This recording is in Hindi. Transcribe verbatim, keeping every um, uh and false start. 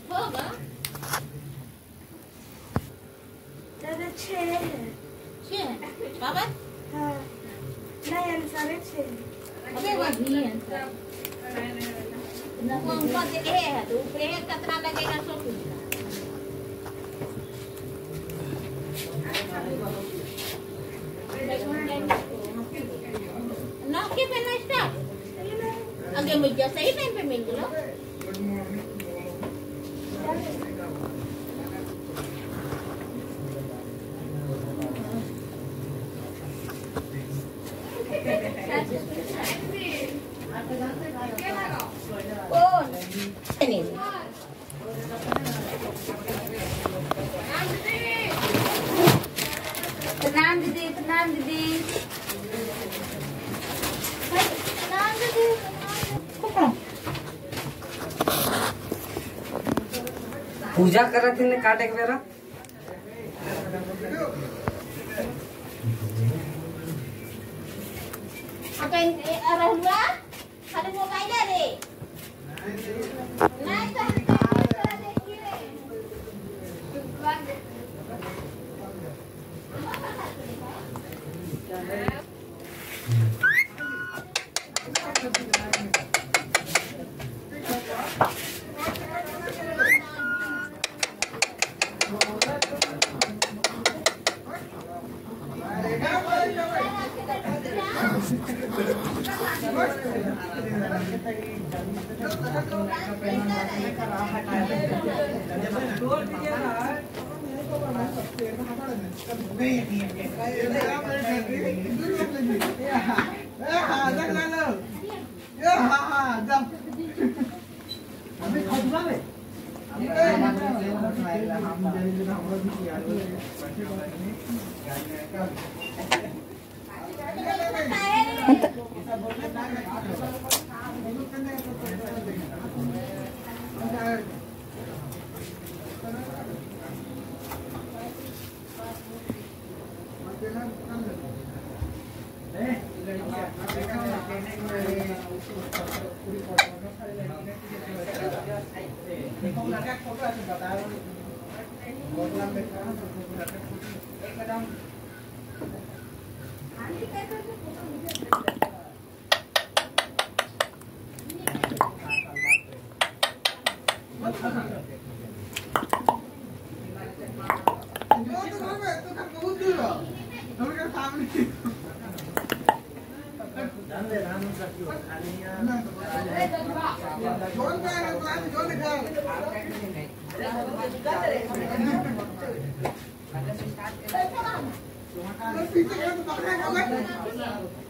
होगा दादा छह है छह बाबा हाँ नहीं आंसर है छह अबे वो भी आंसर ना वो उनका दे है तो ऊपर है कितना लगेगा सो पूछना ना के पहला स्टार्ट आगे मुझे सही टाइम पे मिल गया कौन नहीं प्रणाम दीदी प्रणाम दीदी प्रणाम दीदी पूजा करत ने काटे के बेरा अपन रहलुआ खाली मोबाइल रे नहीं तो हम देखी रे पीछे